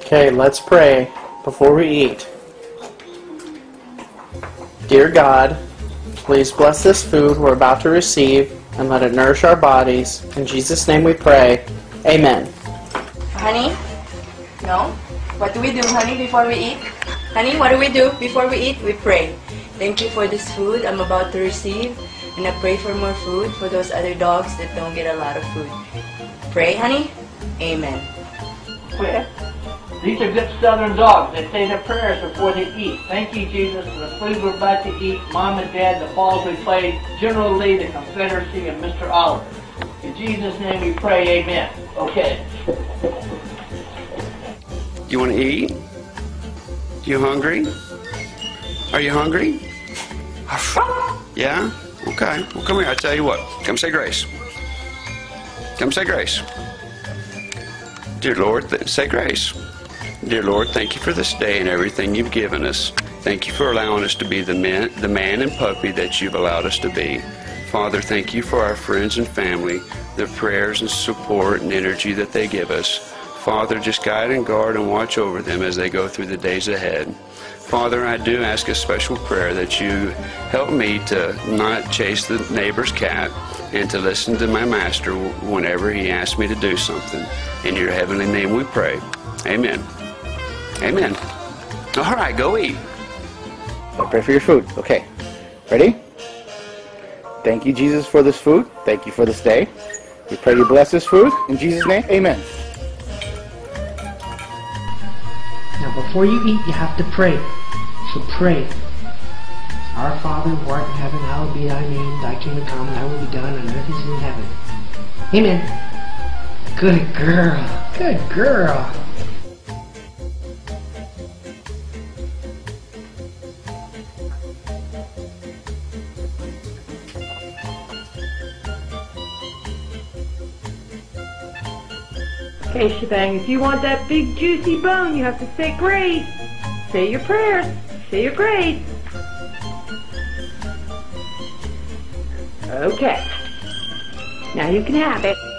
Okay, let's pray before we eat. Dear God, please bless this food we're about to receive and let it nourish our bodies. In Jesus' name we pray. Amen. Honey? No? What do we do, honey, before we eat? Honey, what do we do before we eat? We pray. Thank you for this food I'm about to receive, and I pray for more food for those other dogs that don't get a lot of food. Pray, honey? Amen. Quit. These are good Southern dogs. They say their prayers before they eat. Thank you, Jesus, for the food we're about to eat, Mom and Dad, the balls we played, General Lee, the Confederacy, and Mr. Oliver. In Jesus' name we pray, amen. Okay. You want to eat? You hungry? Are you hungry? Yeah? Okay. Well, come here. I tell you what. Come say grace. Come say grace. Dear Lord, say grace. Dear Lord, thank you for this day and everything you've given us. Thank you for allowing us to be the man and puppy that you've allowed us to be. Father, thank you for our friends and family, their prayers and support and energy that they give us. Father, just guide and guard and watch over them as they go through the days ahead. Father, I do ask a special prayer that you help me to not chase the neighbor's cat and to listen to my master whenever he asks me to do something. In your heavenly name we pray. Amen. Amen. All right, go eat. I pray for your food. Okay. Ready? Thank you, Jesus, for this food. Thank you for this day. We pray you bless this food. In Jesus' name, amen. Now, before you eat, you have to pray. So pray. Our Father, who art in heaven, hallowed be thy name. Thy kingdom come, thy will be done on earth as in heaven. Amen. Good girl. Good girl. Okay, Shebang, if you want that big juicy bone, you have to say grace. Say your prayers. Say your grace. Okay. Now you can have it.